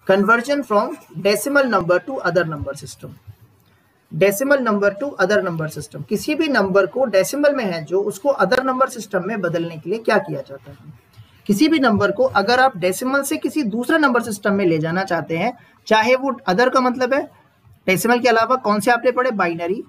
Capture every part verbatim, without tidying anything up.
Conversion from decimal number to other number system. Decimal number to other number system, किसी भी number को decimal में है जो उसको अदर नंबर सिस्टम में बदलने के लिए क्या किया जाता है? किसी भी नंबर को अगर आप डेसिमल से किसी दूसरे नंबर सिस्टम में ले जाना चाहते हैं, चाहे वो अदर का मतलब है डेसिमल के अलावा कौन से आपने पढ़े, बाइनरी,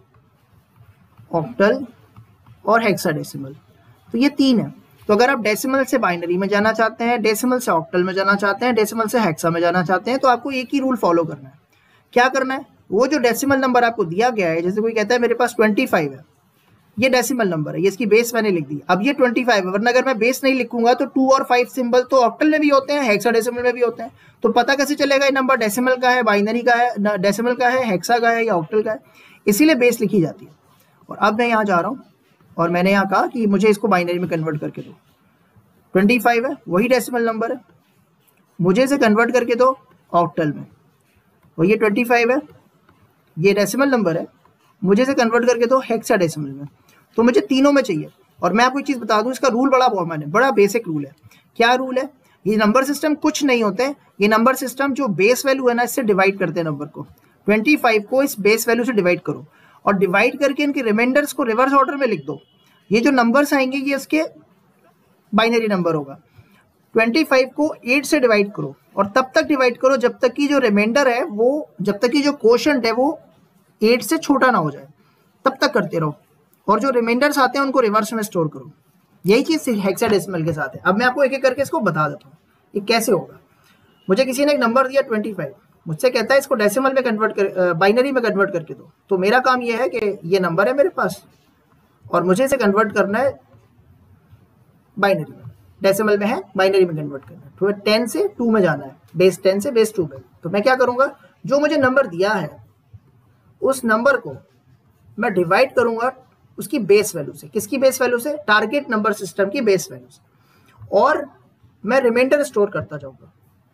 ऑक्टल और हेक्साडेसिमल, तो ये तीन है। तो अगर आप डेसिमल से बाइनरी में जाना चाहते हैं, डेसिमल से ऑक्टल में जाना चाहते हैं, डेसिमल से हेक्सा में जाना चाहते हैं, तो आपको एक ही रूल फॉलो करना है। क्या करना है? वो जो डेसिमल नंबर आपको दिया गया है, जैसे कोई कहता है मेरे पास पच्चीस है, ये डेसिमल नंबर है, ये इसकी बेस मैंने लिख दी, अब ये पच्चीस है, वरना अगर मैं बेस नहीं लिखूंगा तो टू और फाइव सिंबल तो ऑक्टल में भी होते हैं, हेक्साडेसिमल में भी होते हैं, तो पता कैसे चलेगा ये नंबर डेसिमल का है, बाइनरी का है, डेसिमल का है, हेक्सा का है या ऑक्टल का है? इसीलिए बेस लिखी जाती है। और अब मैं यहाँ जा रहा हूँ और मैंने यहाँ कहा कि मुझे इसको बाइनरी में कन्वर्ट करके दो। पच्चीस है, वही डेसिमल नंबर है, मुझे इसे कन्वर्ट करके दो ऑक्टल में। और ये पच्चीस है, ये डेसिमल नंबर है, मुझे इसे कन्वर्ट करके दो हेक्साडेसिमल में। तो मुझे तीनों में चाहिए। और मैं आपको एक चीज़ बता दूं, इसका रूल बड़ा कॉमन है, बड़ा बेसिक रूल है। क्या रूल है? ये नंबर सिस्टम कुछ नहीं होते, ये नंबर सिस्टम जो बेस वैल्यू है ना, इससे डिवाइड करते हैं नंबर को। पच्चीस को इस बेस वैल्यू से डिवाइड करो और डिवाइड करके इनके रिमाइंडर्स को रिवर्स ऑर्डर में लिख दो। ये जो नंबर्स आएंगे ये इसके बाइनरी नंबर होगा। पच्चीस को आठ से डिवाइड करो और तब तक डिवाइड करो जब तक कि जो रिमाइंडर है वो, जब तक कि जो कोशेंट है वो आठ से छोटा ना हो जाए, तब तक करते रहो। और जो रिमाइंडर्स आते हैं उनको रिवर्स में स्टोर करो। यही चीज हेक्साडेसिमल के साथ है। अब मैं आपको एक एक करके इसको बता देता हूँ ये कैसे होगा। मुझे किसी ने एक नंबर दिया पच्चीस, मुझसे कहता है इसको डेसिमल में कन्वर्ट कर, बाइनरी में कन्वर्ट करके दो। तो मेरा काम ये है कि ये नंबर है मेरे पास और मुझे इसे कन्वर्ट करना है बाइनरी में। डेसिमल में है, बाइनरी में कन्वर्ट करना है, तो टेन से टू में जाना है, बेस टेन से बेस टू में। तो मैं क्या करूंगा, जो मुझे नंबर दिया है उस नंबर को मैं डिवाइड करूंगा उसकी बेस वैल्यू से। किसकी बेस वैल्यू से? टारगेट नंबर सिस्टम की बेस वैल्यू से। और मैं रिमाइंडर स्टोर करता जाऊंगा।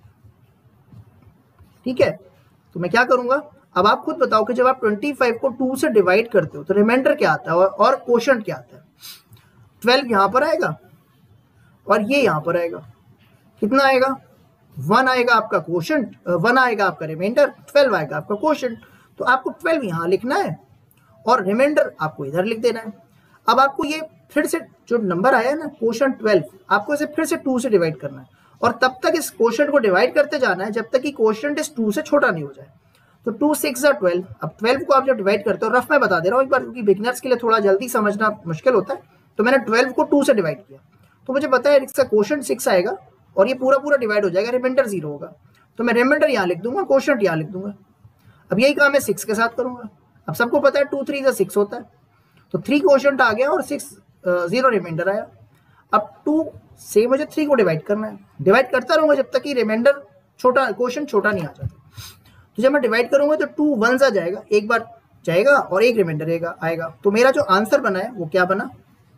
ठीक है, तो मैं क्या करूंगा, अब आप खुद बताओ कि जब आप पच्चीस को टू से डिवाइड करते हो तो रिमाइंडर क्या आता है और कोशेंट क्या आता है? ट्वेल्व यहां पर आएगा और ये यहां पर आएगा। कितना आएगा? वन आएगा आपका कोशेंट, वन आएगा आपका रिमाइंडर, ट्वेल्व आएगा आपका कोशेंट। तो आपको ट्वेल्व यहां लिखना है और रिमाइंडर आपको इधर लिख देना है। अब आपको ये फिर से जो नंबर आया है ना कोशेंट ट्वेल्व, आपको इसे फिर से टू से डिवाइड करना है और तब तक इस कोशेंट को डिवाइड करते जाना है जब तक कि कोशेंट इस टू से छोटा नहीं हो जाए। तो टू सिक्स या ट्वेल्व। अब ट्वेल्व को आप जब डिवाइड करते हो, रफ में बता दे रहा हूँ एक बार क्योंकि बिगिनर्स के लिए थोड़ा जल्दी समझना मुश्किल होता है, तो मैंने ट्वेल्व को टू से डिवाइड किया तो मुझे पता है इसका कोशेंट सिक्स आएगा और ये पूरा पूरा डिवाइड हो जाएगा, रिमाइंडर जीरो होगा। तो मैं रिमाइंडर यहाँ लिख दूंगा, कोशेंट यहाँ लिख दूंगा। अब यही काम मैं सिक्स के साथ करूंगा। अब सबको पता है टू थ्री का सिक्स होता है, तो थ्री कोशेंट आ गया और सिक्स जीरो रिमाइंडर आया। अब टू से मुझे थ्री को डिवाइड करना है, डिवाइड करता रहूंगा जब तक कि रिमाइंडर छोटा, कोशेंट छोटा नहीं आ जाता। तो जब मैं डिवाइड करूंगा तो टू वन आ जाएगा, एक बार जाएगा और एक रिमाइंडर आएगा। तो मेरा जो आंसर बना है वो क्या बना,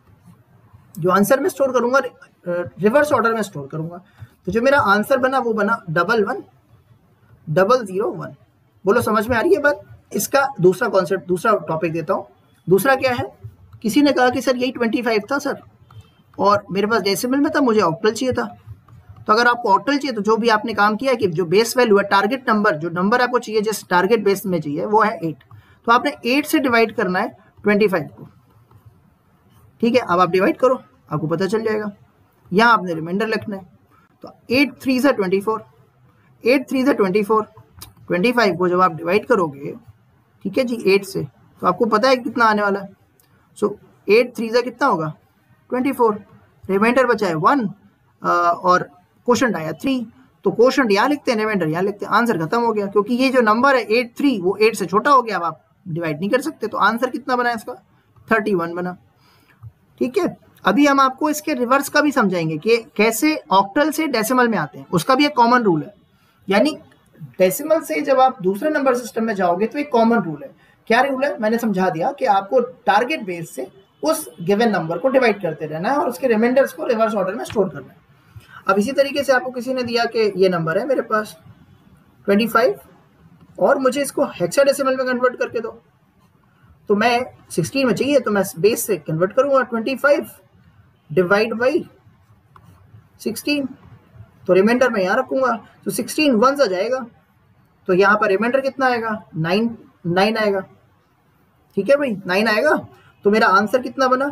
जो आंसर में स्टोर करूंगा रिवर्स ऑर्डर में स्टोर करूंगा। तो जो मेरा आंसर बना वो बना double one double zero one. बोलो समझ में आ रही है बात? इसका दूसरा कॉन्सेप्ट, दूसरा टॉपिक देता हूँ। दूसरा क्या है, किसी ने कहा कि सर यही पच्चीस था सर और मेरे पास डेसिमल में था, मुझे ऑक्टल चाहिए था। तो अगर आपको ऑक्टल चाहिए तो जो भी आपने काम किया है कि जो बेस वैल्यू है, टारगेट नंबर, जो नंबर आपको चाहिए जिस टारगेट बेस में चाहिए वो है एट। तो आपने एट से डिवाइड करना है पच्चीस को। ठीक है, अब आप डिवाइड करो, आपको पता चल जाएगा। यहाँ आपने रिमाइंडर लिखना है। तो एट थ्री से ट्वेंटी फोर, एट थ्री से ट्वेंटी फोर, ट्वेंटी फाइव को जब आप डिवाइड करोगे, ठीक है जी, एट से, तो आपको पता है कितना आने वाला है। सो एट थ्री से कितना होगा? Twenty four. रिमाइंडर बचा है वन और कोशेंट आया थ्री। तो कोशेंट यहाँ लिखते हैं, रिमाइंडर यहाँ लिखते हैं, आंसर खत्म हो गया। क्योंकि ये जो नंबर है एट थ्री वो एट से छोटा हो गया, अब आप डिवाइड नहीं कर सकते। तो आंसर कितना बना इसका? थर्टी वन बना। ठीक है, अभी हम आपको इसके रिवर्स का भी समझाएंगे कि कैसे ऑक्टल से डेसिमल में आते हैं, उसका भी एक कॉमन रूल है। यानी डेसिमल से जब आप दूसरे नंबर सिस्टम में जाओगे तो एक कॉमन रूल है। क्या रूल है? मैंने समझा दिया कि आपको टारगेट बेस से उस गिवन नंबर को डिवाइड करते रहना है और उसके रिमाइंडर्स को रिवर्स ऑर्डर में स्टोर करना है। अब इसी तरीके से आपको किसी ने दिया कि ये नंबर है मेरे पास पच्चीस और मुझे इसको हेक्साडेसिमल में कन्वर्ट करके दो। तो मैं सिक्सटीन में चाहिए तो मैं बेस से कन्वर्ट करूंगा, पच्चीस डिवाइड बाई सिक्सटीन। तो रिमाइंडर मैं यहाँ रखूंगा, तो सिक्सटीन वन आ जाएगा, तो यहाँ पर रिमाइंडर कितना आएगा, नाइन नाइन आएगा। ठीक है भाई, नाइन आएगा। तो मेरा आंसर कितना बना,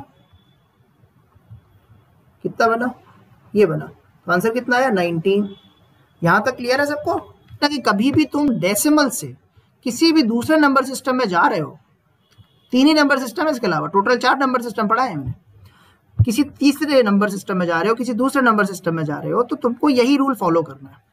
कितना बना, ये बना। तो आंसर कितना आया, नाइनटीन। यहां तक क्लियर है सबको? कि कभी भी तुम डेसिमल से किसी भी दूसरे नंबर सिस्टम में जा रहे हो, तीन ही नंबर सिस्टम है इसके अलावा, टोटल चार नंबर सिस्टम पढ़ा है हमने, किसी तीसरे नंबर सिस्टम में जा रहे हो, किसी दूसरे नंबर सिस्टम में जा रहे हो, तो तुमको यही रूल फॉलो करना है।